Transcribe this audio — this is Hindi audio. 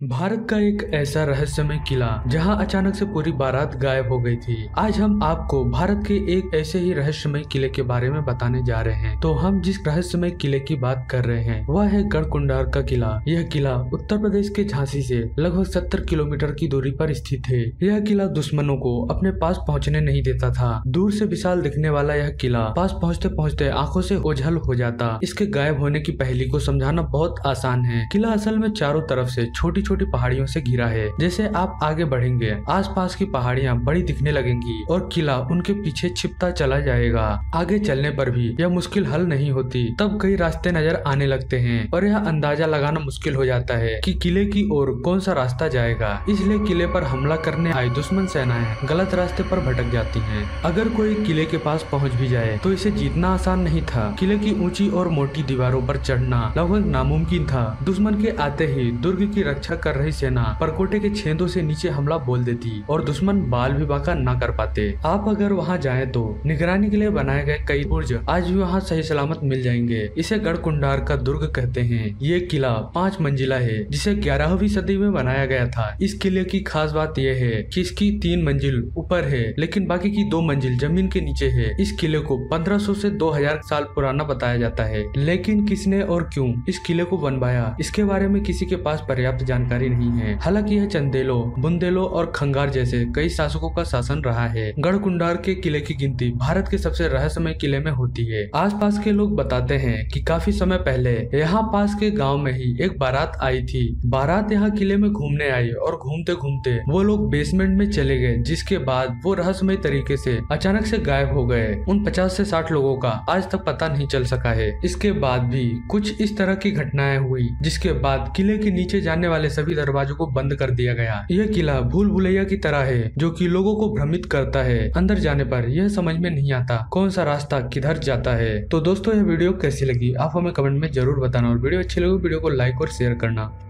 भारत का एक ऐसा रहस्यमय किला जहां अचानक से पूरी बारात गायब हो गई थी। आज हम आपको भारत के एक ऐसे ही रहस्यमय किले के बारे में बताने जा रहे हैं। तो हम जिस रहस्यमय किले की बात कर रहे हैं वह है गढ़कुंडार का किला। यह किला उत्तर प्रदेश के झांसी से लगभग 70 किलोमीटर की दूरी पर स्थित है। यह किला दुश्मनों को अपने पास पहुंचने नहीं देता था। दूर से विशाल दिखने वाला यह किला पास पहुंचते पहुंचते आंखों से ओझल हो जाता। इसके गायब होने की पहेली को समझाना बहुत आसान है। किला असल में चारों तरफ से छोटी छोटी पहाड़ियों से घिरा है। जैसे आप आगे बढ़ेंगे आसपास की पहाड़ियां बड़ी दिखने लगेंगी और किला उनके पीछे छिपता चला जाएगा। आगे चलने पर भी यह मुश्किल हल नहीं होती। तब कई रास्ते नजर आने लगते हैं और यह अंदाजा लगाना मुश्किल हो जाता है कि किले की ओर कौन सा रास्ता जाएगा। इसलिए किले पर हमला करने आई दुश्मन सेनाएं गलत रास्ते पर भटक जाती हैं। अगर कोई किले के पास पहुंच भी जाए तो इसे जीतना आसान नहीं था। किले की ऊंची और मोटी दीवारों पर चढ़ना लगभग नामुमकिन था। दुश्मन के आते ही दुर्ग की रक्षा कर रही सेना परकोटे के छेदों से नीचे हमला बोल देती और दुश्मन बाल भी बांका न कर पाते। आप अगर वहां जाएं तो निगरानी के लिए बनाए गए कई बुर्ज आज भी वहां सही सलामत मिल जाएंगे। इसे गढ़कुंडार का दुर्ग कहते हैं। ये किला 5 मंजिला है जिसे 11वीं सदी में बनाया गया था। इस किले की खास बात यह है कि इसकी 3 मंजिल ऊपर है लेकिन बाकी की 2 मंजिल जमीन के नीचे है। इस किले को 1500 से 2000 साल पुराना बताया जाता है। लेकिन किसने और क्यों इस किले को बनवाया इसके बारे में किसी के पास पर्याप्त जानकारी नहीं है। हालांकि यह चंदेलों, बुंदेलों और खंगार जैसे कई शासकों का शासन रहा है। गढ़कुंडार के किले की गिनती भारत के सबसे रहस्यमय किले में होती है। आसपास के लोग बताते हैं कि काफी समय पहले यहाँ पास के गांव में ही एक बारात आई थी। बारात यहाँ किले में घूमने आई और घूमते घूमते वो लोग बेसमेंट में चले गए, जिसके बाद वो रहस्यमय तरीके से अचानक से गायब हो गए। उन 50 से 60 लोगों का आज तक पता नहीं चल सका है। इसके बाद भी कुछ इस तरह की घटनाएं हुई जिसके बाद किले के नीचे जाने वाले सभी दरवाजों को बंद कर दिया गया। यह किला भूल भुलैया की तरह है जो कि लोगों को भ्रमित करता है। अंदर जाने पर यह समझ में नहीं आता कौन सा रास्ता किधर जाता है। तो दोस्तों, यह वीडियो कैसी लगी आप हमें कमेंट में जरूर बताना और वीडियो अच्छी लगी वीडियो को लाइक और शेयर करना।